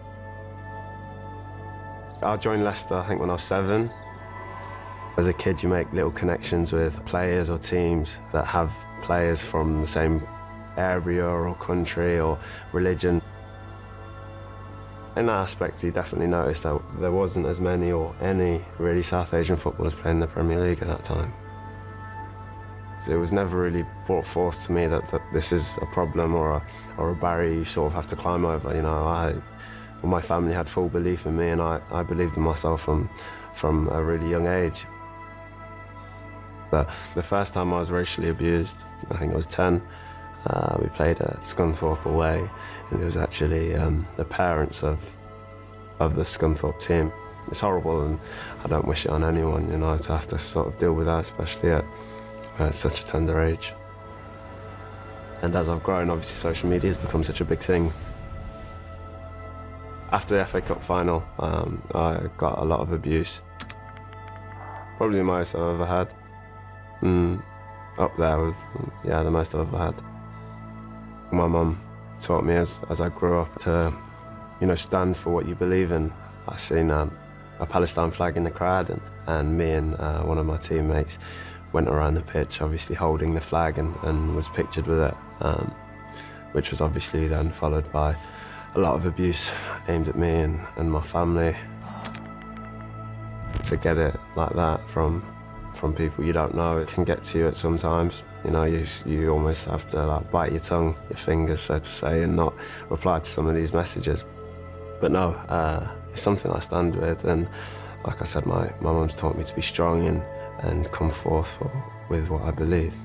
I joined Leicester, I think, when I was 7. As a kid, you make little connections with players or teams that have players from the same area or country or religion. In that aspect, you definitely noticed that there wasn't as many or any really South Asian footballers playing in the Premier League at that time. It was never really brought forth to me that this is a problem or a barrier you sort of have to climb over. You know, my family had full belief in me, and I believed in myself from a really young age. But the first time I was racially abused, I think I was 10. We played at Scunthorpe away, and it was actually the parents of the Scunthorpe team. It's horrible, and I don't wish it on anyone, you know, to have to sort of deal with that, especially at such a tender age. And as I've grown, obviously social media has become such a big thing. After the FA Cup final, I got a lot of abuse. Probably the most I've ever had. Up there with, yeah, the most I've ever had. My mum taught me as I grew up to, you know, stand for what you believe in. I seen a Palestine flag in the crowd, and me and one of my teammates went around the pitch, obviously holding the flag, and was pictured with it, which was obviously then followed by a lot of abuse aimed at me and my family. To get it like that from people you don't know, it can get to you at some times. You know, you almost have to like bite your tongue, your fingers, so to say, and not reply to some of these messages. But no, it's something I stand with, and like I said, my mum's taught me to be strong and come forth with what I believe.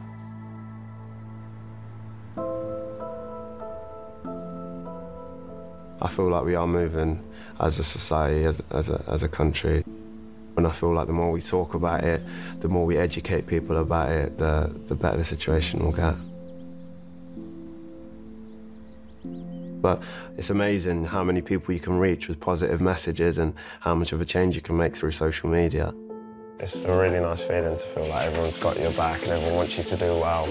I feel like we are moving as a society, as a country. And I feel like the more we talk about it, the more we educate people about it, the better the situation will get. But it's amazing how many people you can reach with positive messages and how much of a change you can make through social media. It's a really nice feeling to feel like everyone's got your back and everyone wants you to do well.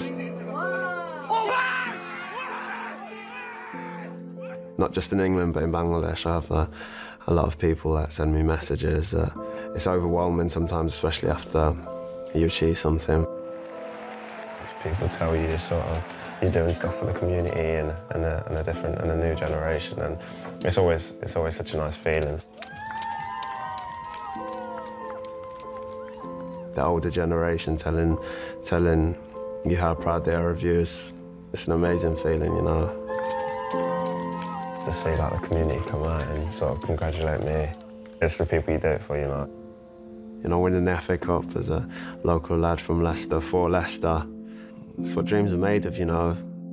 Not just in England, but in Bangladesh, I have a lot of people that send me messages. It's overwhelming sometimes, especially after you achieve something. People tell you you're doing stuff for the community and a new generation, and it's always such a nice feeling. The older generation telling you how proud they are of you, it's an amazing feeling, you know. To see like the community come out and sort of congratulate me. It's the people you do it for, you know. You know, winning the FA Cup as a local lad from Leicester for Leicester, it's what dreams are made of, you know.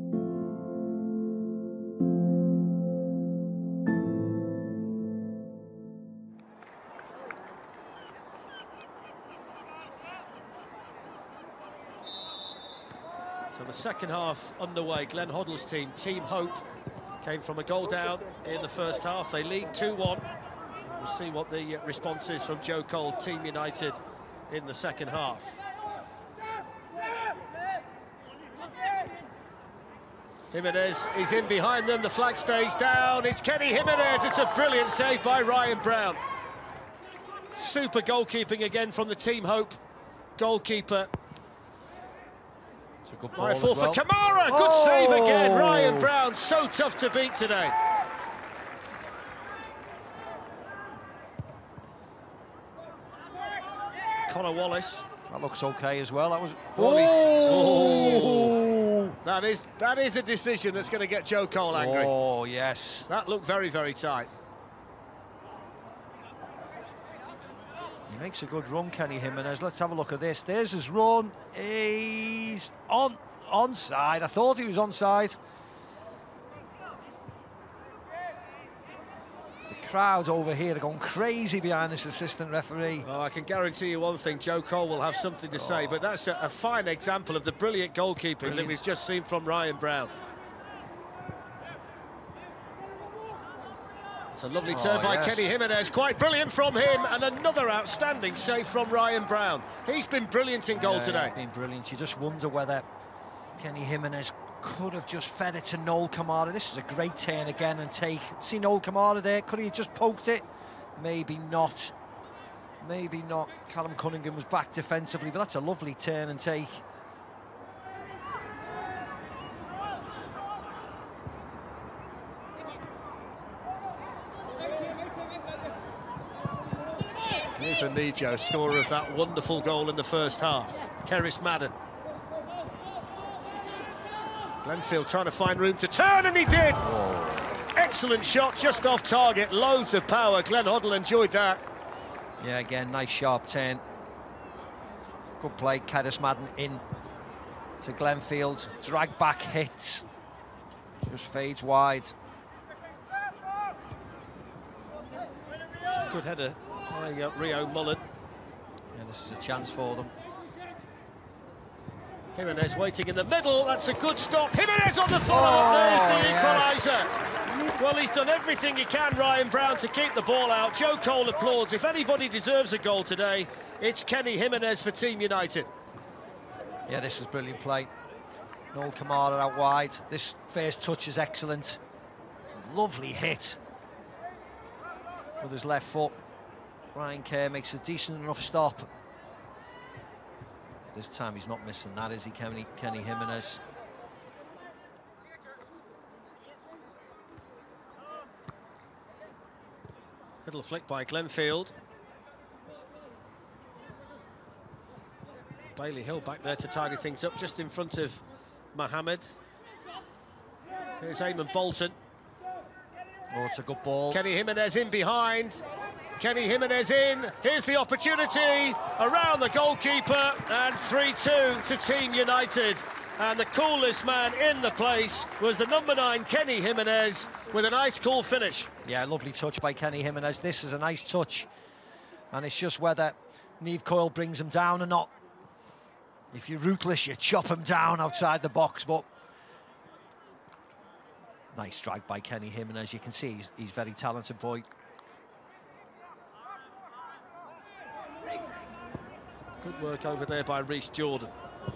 So the second half underway. Glenn Hoddle's team, Team Hope, came from a goal down in the first half. They lead 2-1. We'll see what the response is from Joe Cole, Team United, in the second half. Jimenez is in behind them. The flag stays down. It's Kenny Jimenez. It's a brilliant save by Ryan Brown. Super goalkeeping again from the Team Hope goalkeeper. It's a good ball as well. For Kamara. Good save again. Ryan Brown, so tough to beat today. Connor Wallace. That looks okay as well. That was. That is a decision that's going to get Joe Cole angry. Oh yes. That looked very, very tight. He makes a good run, Kenny Jimenez. Let's have a look at this. There's his run. He's onside. I thought he was onside. The crowd over here are going crazy behind this assistant referee. Oh, I can guarantee you one thing, Joe Cole will have something to say, but that's a fine example of the brilliant goalkeeping that we've just seen from Ryan Brown. It's a lovely turn by Kenny Jimenez, quite brilliant from him, and another outstanding save from Ryan Brown. He's been brilliant in goal today. He's been brilliant. You just wonder whether Kenny Jimenez could have just fed it to Noel Kamara. This is a great turn again and take. See Noel Kamara there, could he have just poked it? Maybe not. Maybe not. Callum Cunningham was back defensively, but that's a lovely turn and take. Here's Anijo, scorer of that wonderful goal in the first half. Kerris Madden. Glenfield trying to find room to turn, and he did! Excellent shot, just off target, loads of power. Glenn Hoddle enjoyed that. Yeah, again, nice sharp turn. Good play, Kerris Madden in to Glenfield. Drag back hits. Just fades wide. It's a good header by Rio Mullen. Yeah, this is a chance for them. Jimenez waiting in the middle, that's a good stop. Jimenez on the follow-up, there's the equaliser. Well, he's done everything he can, Ryan Brown, to keep the ball out. Joe Cole applauds. If anybody deserves a goal today, it's Kenny Jimenez for Team United. Yeah, this is brilliant play. Noel Kamara out wide. This first touch is excellent. Lovely hit with his left foot. Ryan Kerr makes a decent enough stop. This time he's not missing that, is he, Kenny Jimenez? Little flick by Glenfield. Bailey Hill back there to tidy things up, just in front of Mohamed. Here's Eamon Bolton. Oh, it's a good ball. Kenny Jimenez in behind. Kenny Jimenez in. Here's the opportunity around the goalkeeper, and 3-2 to Team United. And the coolest man in the place was the number 9, Kenny Jimenez, with a nice cool finish. Yeah, lovely touch by Kenny Jimenez. This is a nice touch, and it's just whether Niamh Coyle brings them down or not. If you're ruthless, you chop them down outside the box, but nice strike by Kenny Jimenez. You can see he's very talented boy. Good work over there by Reece Jordan.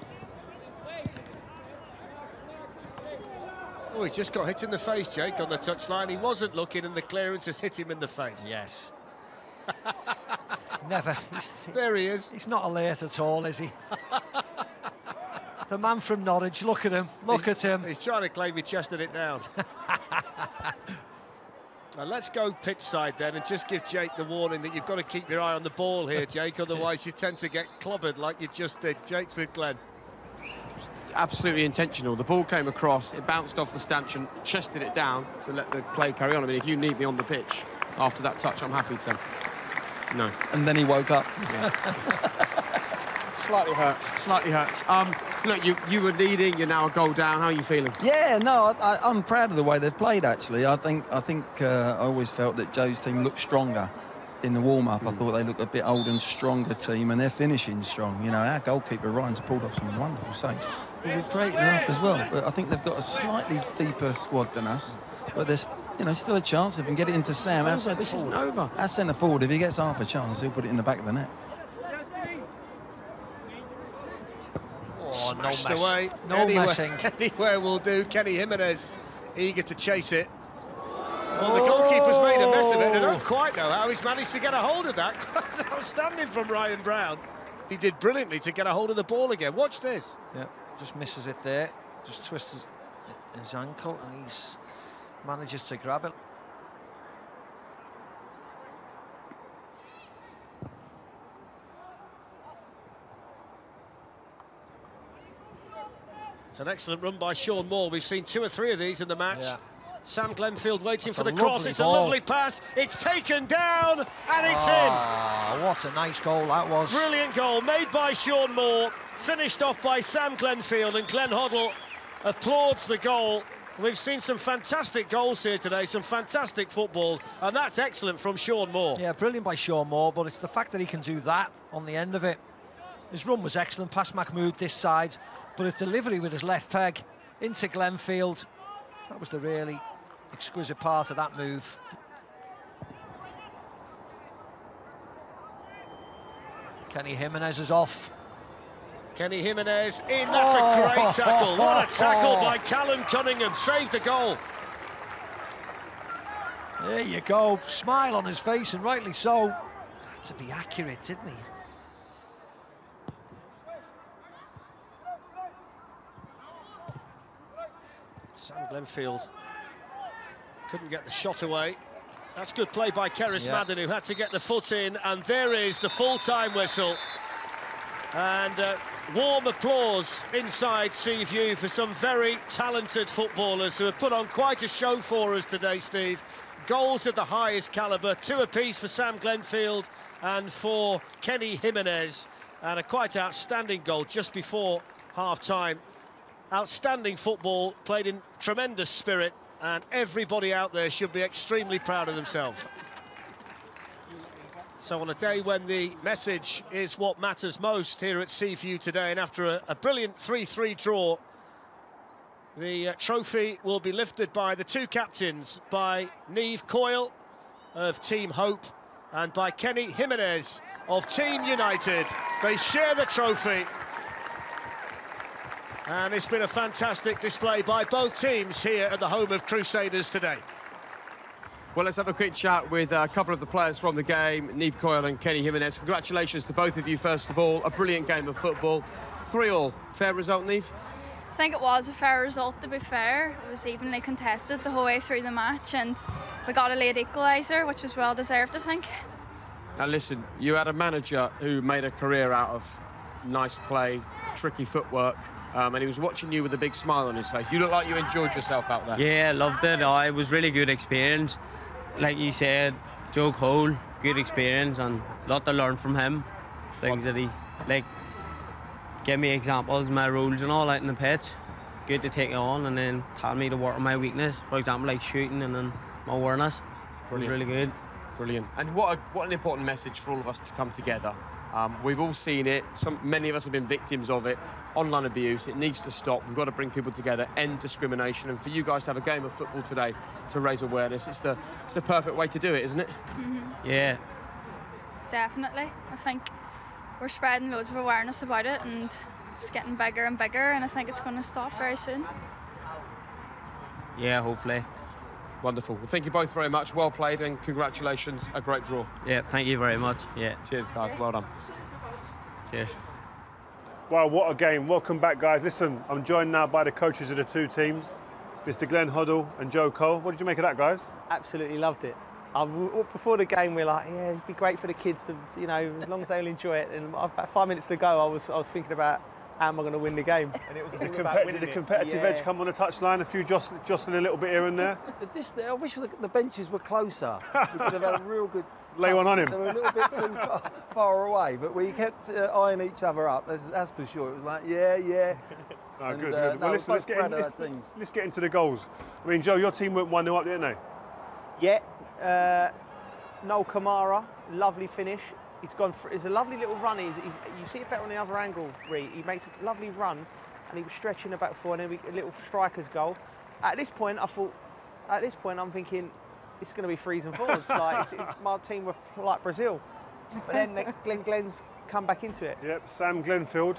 Oh, he's just got hit in the face, Jake, on the touchline. He wasn't looking, and the clearance has hit him in the face. Yes. Never. There he is. He's not alert at all, is he? The man from Norwich, look at him, look at him. He's trying to claim he chested it down. Now let's go pitch side then and just give Jake the warning that you've got to keep your eye on the ball here, Jake, otherwise you tend to get clobbered like you just did. Jake's with Glenn. It's absolutely intentional. The ball came across, it bounced off the stanchion, chested it down to let the play carry on. I mean, if you need me on the pitch after that touch, I'm happy to. No. And then he woke up. Yeah. Slightly hurts, slightly hurts. Look, you were leading, you're now a goal down. How are you feeling? Yeah, no, I'm proud of the way they've played, actually. I think I always felt that Joe's team looked stronger in the warm-up. I thought they looked a bit older and stronger team, and they're finishing strong. You know, our goalkeeper, Ryan's pulled off some wonderful saves. But we've created enough as well. But I think they've got a slightly deeper squad than us. But there's, you know, still a chance they can get it into Sam. This isn't over. Our centre forward, if he gets half a chance, he'll put it in the back of the net. Oh, no mess. Away. No messing. Anywhere will do. Kenny Jimenez eager to chase it. Well, the goalkeeper's made a mess of it. I don't quite know how he's managed to get a hold of that. Outstanding from Ryan Brown. He did brilliantly to get a hold of the ball again. Watch this. Yeah, just misses it there. Just twists his ankle and he's manages to grab it. It's an excellent run by Sean Moore. We've seen 2 or 3 of these in the match. Yeah. Sam Glenfield waiting for the Lovely cross. It's ball. a lovely pass. It's taken down and it's in. What a nice goal that was. Brilliant goal made by Sean Moore, finished off by Sam Glenfield, and Glenn Hoddle applauds the goal. We've seen some fantastic goals here today, some fantastic football, and that's excellent from Sean Moore. Yeah, brilliant by Sean Moore, but it's the fact that he can do that on the end of it. His run was excellent, past Mahmood this side, but his delivery with his left peg into Glenfield, that was the really exquisite part of that move. Kenny Jimenez is off. Kenny Jimenez in, that's a great tackle. What a tackle by Callum Cunningham, saved the goal. There you go, smile on his face, and rightly so. Had to be accurate, didn't he? Sam Glenfield couldn't get the shot away. That's good play by Keris Madden, who had to get the foot in, and there is the full-time whistle. And warm applause inside Seaview for some very talented footballers who have put on quite a show for us today, Steve. Goals of the highest calibre, 2 apiece for Sam Glenfield and for Kenny Jimenez, and a quite outstanding goal just before half-time. Outstanding football, played in tremendous spirit, and everybody out there should be extremely proud of themselves. So on a day when the message is what matters most here at Seaview today, and after a brilliant 3-3 draw, the trophy will be lifted by the 2 captains, by Niamh Coyle of Team Hope and by Kenny Jimenez of Team United. They share the trophy. And it's been a fantastic display by both teams here at the home of Crusaders today. Well, let's have a quick chat with a couple of the players from the game, Niamh Coyle and Kenny Jimenez. Congratulations to both of you, first of all. A brilliant game of football. 3-3. Fair result, Niamh? I think it was a fair result, to be fair. It was evenly contested the whole way through the match, and we got a late equaliser, which was well deserved, I think. Now listen, you had a manager who made a career out of nice play, tricky footwork, and he was watching you with a big smile on his face. You look like you enjoyed yourself out there. Yeah, I loved it. It was really good experience. Like you said, Joe Cole, good experience, and a lot to learn from him. Things that he, like, gave me examples, my rules and all out in the pitch. Good to take it on, and then taught me to work on my weakness. For example, like shooting and then my awareness. Brilliant. It was really good. Brilliant. And what an important message for all of us to come together We've all seen it. Many of us have been victims of it. Online abuse, it needs to stop. We've got to bring people together, end discrimination. And for you guys to have a game of football today to raise awareness, it's the perfect way to do it, isn't it? Yeah. Definitely. I think we're spreading loads of awareness about it, and it's getting bigger and bigger, and I think it's going to stop very soon. Yeah, hopefully. Wonderful. Well, thank you both very much. Well played, and congratulations. A great draw. Yeah, thank you very much. Yeah. Cheers, guys. Well done. Cheers. Wow, what a game. Welcome back, guys. Listen, I'm joined now by the coaches of the two teams, Mr. Glenn Hoddle and Joe Cole. What did you make of that, guys? Absolutely loved it. Before the game, we were like, yeah, it'd be great for the kids to, you know, as long as they'll enjoy it. And about 5 minutes to go, I was thinking about how am I going to win the game. And it was all about winning. Did the competitive edge come on the touchline? A few jostling a little bit here and there? I wish the benches were closer. We could have had a real good... Lay one on him. They were a little bit too far away, but we kept eyeing each other up, that's for sure. It was like, yeah. Oh, good. Well, listen, let's get into the goals. I mean, Joe, your team went 1-0 up, didn't they? Yeah. Noel Kamara, lovely finish. He's gone for, it's a lovely little run. You see it better on the other angle, Ree. He makes a lovely run, and he was stretching the back four, and then a little striker's goal. At this point, I'm thinking, it's going to be 3s and 4s. Like, it's my team were like Brazil. But then Glenn's come back into it. Yep, Sam Glenfield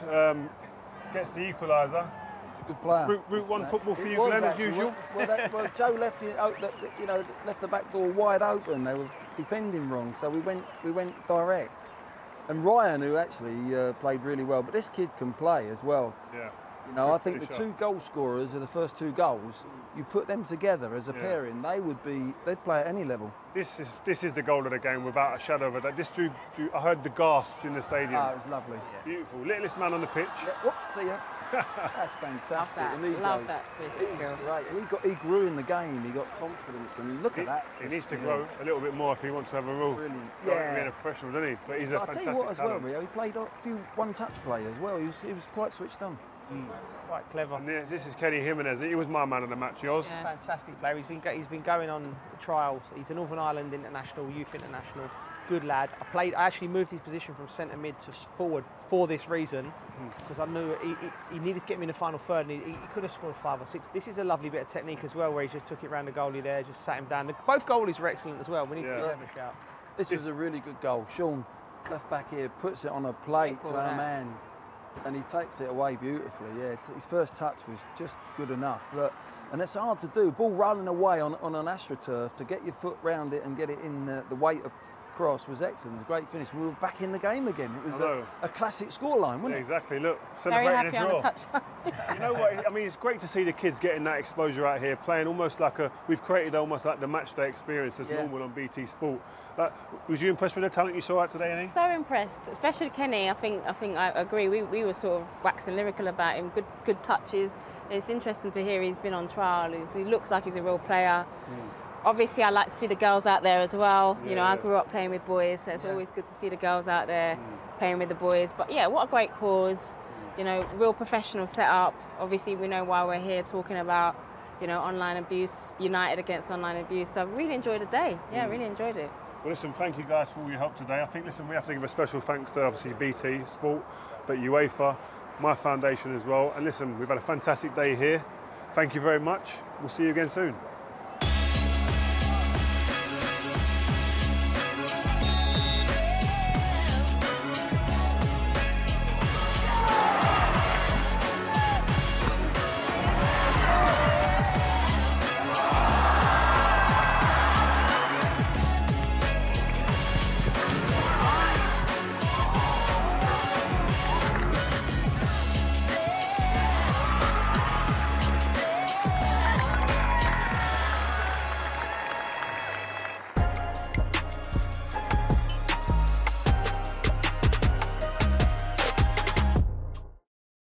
gets the equaliser. He's a good player. Route 1 football for you, Glenn, as usual. Well, Joe left left the back door wide open. They were defending wrong, so we went direct. And Ryan, who actually played really well, but this kid can play as well. Yeah. You know, I think the two goal scorers of the first 2 goals, you put them together as a pairing, they'd play at any level. This is the goal of the game, without a shadow of a doubt. This drew, I heard the gasps in the stadium. Oh, it was lovely. Beautiful. Littlest man on the pitch. See ya. That's fantastic. Love that with his skill. Great. He grew in the game. He got confidence, and look at that. He needs to grow a little bit more if he wants to have a role. Brilliant. Being a professional, doesn't he? But he's a fantastic talent. I'll tell you what, as well, Rio, he played a few one-touch players as well. He was quite switched on. Quite clever. And this is Kenny Jimenez. He was my man of the match, yours. Yes. Fantastic player. He's been going on trials. He's a Northern Ireland international, youth international. Good lad. I actually moved his position from centre mid to forward for this reason, because I knew he needed to get me in the final third, and he could have scored 5 or 6. This is a lovely bit of technique as well, where he just took it round the goalie there, just sat him down. Both goalies were excellent as well. We need to give them a shout. This was a really good goal. Sean, left back here, puts it on a plate to our man, and he takes it away beautifully. Yeah, his first touch was just good enough. Look, and it's hard to do. Ball rolling away on an AstroTurf, to get your foot round it and get it in the weight of cross was excellent. Great finish. We were back in the game again. It was a classic scoreline, wasn't it? Exactly. Look, very happy a draw. on the touchline. You know what? I mean, it's great to see the kids getting that exposure out here, playing almost like we've created almost like the match day experience that's normal on BT Sport. Was you impressed with the talent you saw out today, Annie? So impressed, especially Kenny. I think I agree. We were sort of waxing lyrical about him. Good touches. It's interesting to hear he's been on trial. He looks like he's a real player. Obviously, I like to see the girls out there as well. You know, I grew up playing with boys, so it's always good to see the girls out there playing with the boys. But yeah, what a great cause. You know, real professional setup. Obviously, we know why we're here talking about, you know, online abuse, united against online abuse. So I've really enjoyed the day. Yeah, really enjoyed it. Well, listen, thank you guys for all your help today. I think, we have to give a special thanks to obviously BT Sport, but UEFA, my foundation as well. And listen, we've had a fantastic day here. Thank you very much. We'll see you again soon.